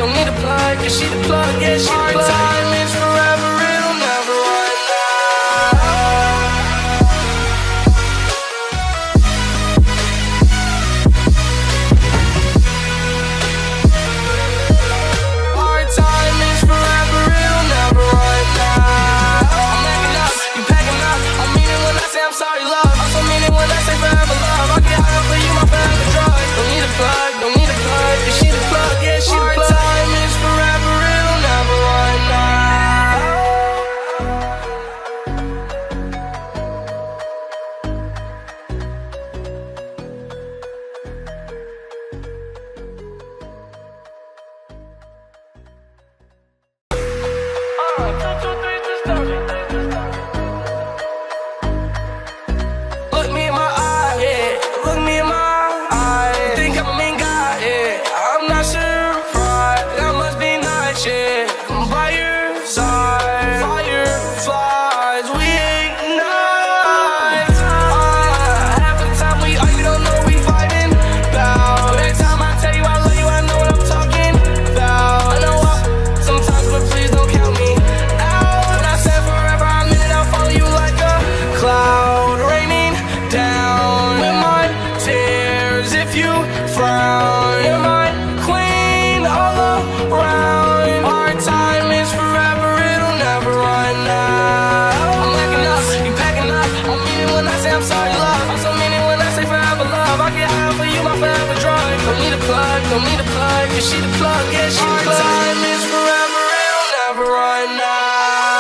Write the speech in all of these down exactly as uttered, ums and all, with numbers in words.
don't need a plug, yeah, she the plug, yeah, she the plug. Our time is forever, it'll never run out. Our time is forever, it'll never run out. I'm packing up, you packing up. I mean it when I say I'm sorry, love. I also mean it when I say forever, love. I get high for you, my forever drug. Don't need a plug, don't need a plug, yeah, she the plug, yeah, she the plug. Our time is forever, it'll never run out. Look me in my eye, yeah. Look me in my eye. Think I'm a mean guy, yeah. I'm not surprised. That must be nice, yeah. I'm by your side. Fireflies, we ignite. Uh, half the time we argue, don't know we fighting about. Every time I tell you I love you, I know what I'm talking about. I know I sometimes, but please don't count me out. And I said forever, I mean it, I'll follow you like a cloud raining down with my tears. If you frown, you're my queen all around. Our time is forever, it'll never run out. I'm packing up, you packing up. I mean it when I say I'm sorry, love. I also mean it when I say forever, love. I get high for you, my forever drug. Don't need a plug, don't need a plug, yeah, she the plug, yeah, she the plug. Our time is forever, it'll never run out.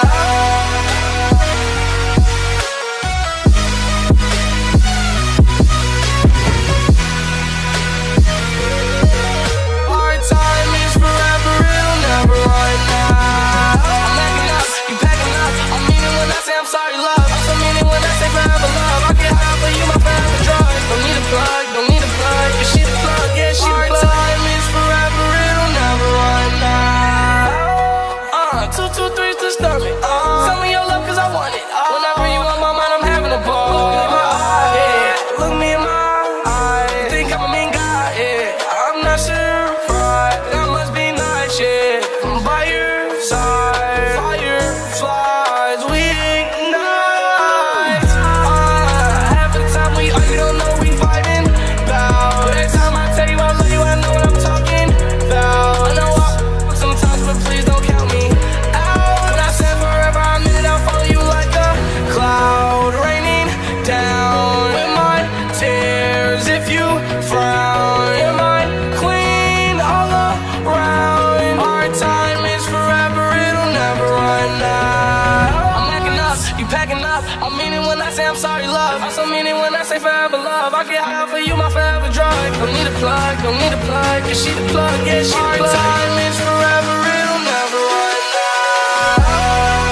Our time is forever, it'll never run out. I'm packing up, you packing up. I mean it when I say I'm sorry, love. I also mean it when I say forever, love. I get high for you, my forever drug. Don't need a plug, don't need a plug, yeah, she the plug, yeah, she the plug. Our time is forever, it'll never run out. Uh, two, two, three's the stomach. Uh, tell me your love 'cause I want it. Uh, whenever you on my mind, I'm having a ball. Look me in my eye, yeah. Look me in my eye. Think I'm a mean guy, yeah. I'm not surprised. That must be nice, yeah. I'm by your side. Fireflies, we ignite. Uh, half the time we argue, don't know we fighting about. Every time I tell you I love you, I know what I'm talking about. I know I sometimes, but please don't count me out. And I said forever, I mean it, I'll follow you like a cloud raining down with my tears. If you frown, you're my queen all around. Our time is forever, it'll never run out. I'm packing up, you packing up. I mean it when I say I'm sorry, love. I also mean it when I say forever, love. I get high for you, my forever drug. Don't need a plug, don't need a plug, yeah, she the plug, yeah, she the plug. Our time is forever, it'll never run out.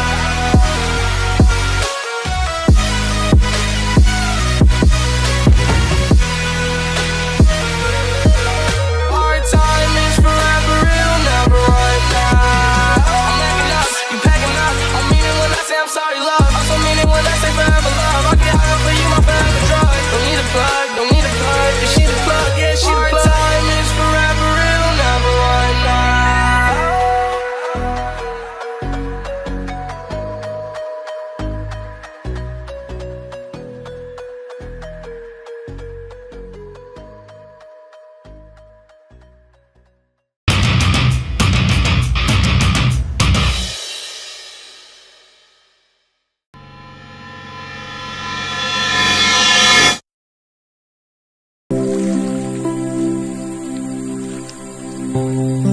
Our time is forever, it'll never run out. I'm packing up, you packing up. I mean it when I say I'm sorry, love. I also mean it when I say forever, love. I get high for you, my forever drug. Don't need a plug, don't need a plug, yeah, she the plug, yeah, she the plug. Our time is forever, it'll never run out. Thank you.